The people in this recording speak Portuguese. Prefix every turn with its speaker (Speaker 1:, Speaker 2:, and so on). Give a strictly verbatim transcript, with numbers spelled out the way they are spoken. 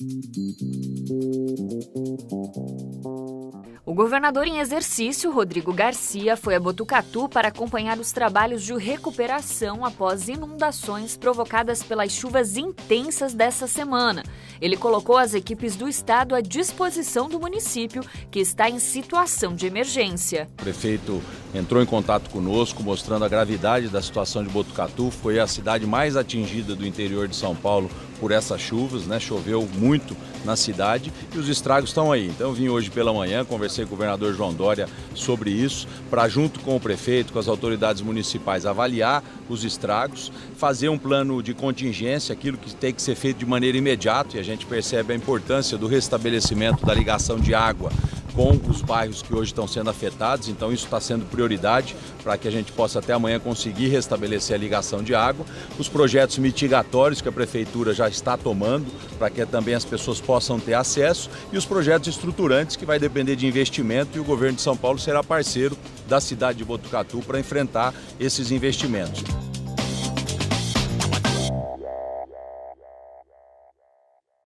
Speaker 1: O governador em exercício, Rodrigo Garcia, foi a Botucatu para acompanhar os trabalhos de recuperação após inundações provocadas pelas chuvas intensas dessa semana. Ele colocou as equipes do estado à disposição do município, que está em situação de emergência.
Speaker 2: O prefeito entrou em contato conosco, mostrando a gravidade da situação de Botucatu. Foi a cidade mais atingida do interior de São Paulo por essas chuvas, né? Choveu muito na cidade e os estragos estão aí. Então eu vim hoje pela manhã, conversei com o governador João Dória sobre isso, para junto com o prefeito, com as autoridades municipais, avaliar os estragos, fazer um plano de contingência, aquilo que tem que ser feito de maneira imediata, e a gente percebe a importância do restabelecimento da ligação de água com os bairros que hoje estão sendo afetados. Então isso está sendo prioridade para que a gente possa até amanhã conseguir restabelecer a ligação de água. Os projetos mitigatórios que a prefeitura já está tomando para que também as pessoas possam ter acesso, e os projetos estruturantes, que vai depender de investimento, e o governo de São Paulo será parceiro da cidade de Botucatu para enfrentar esses investimentos.